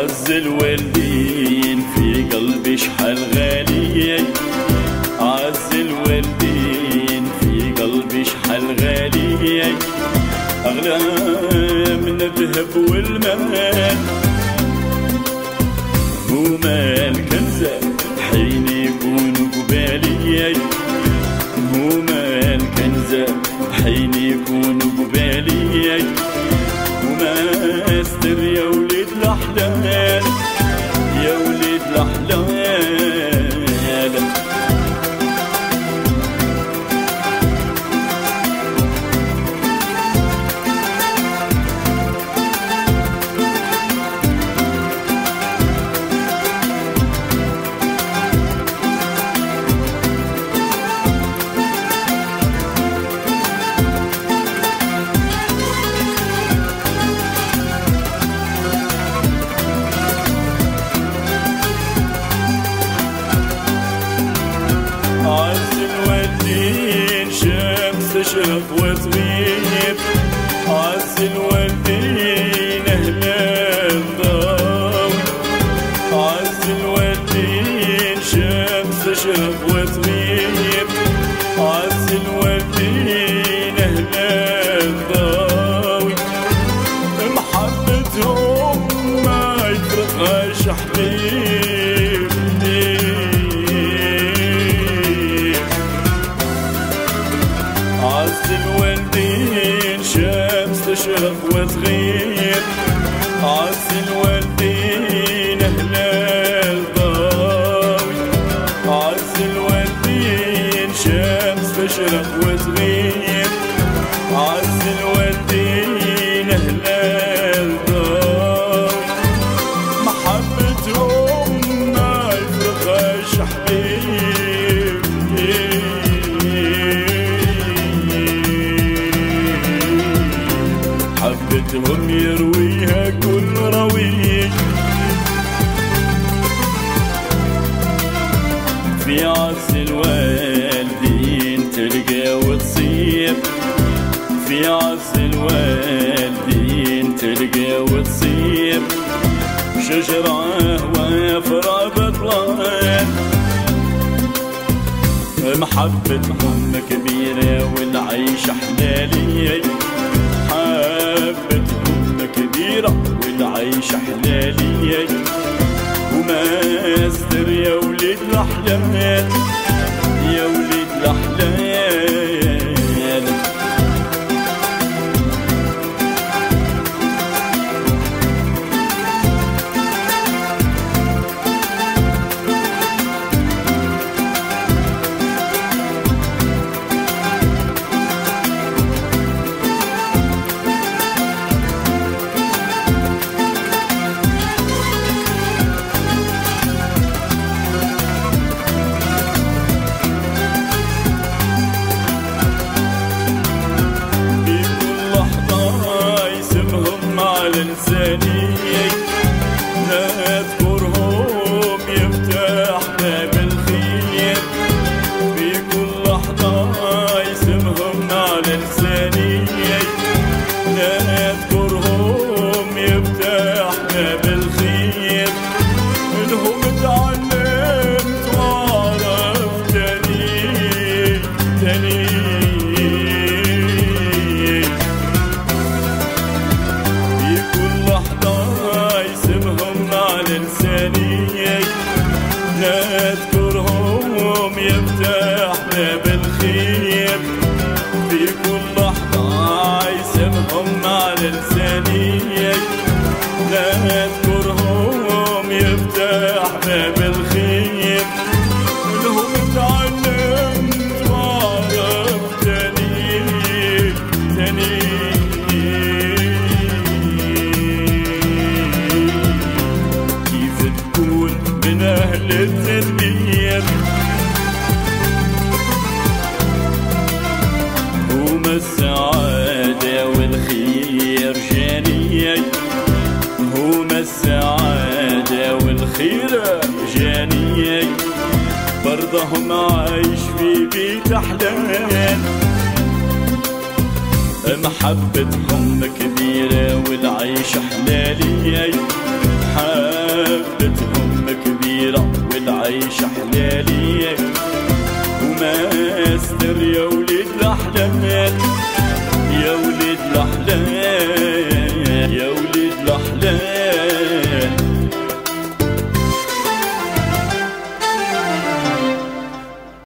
عز الوالدين في قلبي شحال غالي، عز الوالدين في قلبي شحال غالي، أغلى من الذهب والمال. هما الكنز حين يكونوا قبالي، هما الكنز حين يكونوا قبالي، هما استر يا وليد الأحلام، يا وليد الأحلام. عز الوالدين شمس تشرق وتغيب، عز الوالدين أهلا الضوء، عز الوالدين شمس تشرق وتغيب، عز الوالدين أهلا الضوء. محبتهم ما يفرقهاش حبيب، عز الوالدين شمس تشرق وتغيب، عز الوالدين أهلا الضوء، عز الوالدين شمس تشرق وتغيب، عز الوالدين أهلا الضوء. محبتهم ما يفرقهاش حبيب، حبتهم يرويها كل روي، في عز الوالدين تلقى وتصيب، في عز الوالدين تلقى وتصيب، شجرة وافرة بطلان. محبتهم كبيرة والعيش حلالي، محبتهم كبيرة والعيش حلالي، وما استر يا وليد الأحلام، يا وليد الأحلام. الإنسانية نذكرهم يفتح باب الخير، في كل لحظة يسمهم على لسانية، نذكرهم يفتح باب الخير، منهم تعلمت وعرفت تاني نذكرهم يفتح باب الخير، في كل لحظة يسمهم على لساني، نذكرهم يفتح باب الخير، منهم تعلمت وعرفت تاني كيف تكون من أهل التدبير، هما السعادة والخير جاني، هما السعادة والخير جاني، برضهم عايش في بيت أحلام، محبتهم كبيرة والعيش حلالي، محبتهم كبيرة والعيش حلالي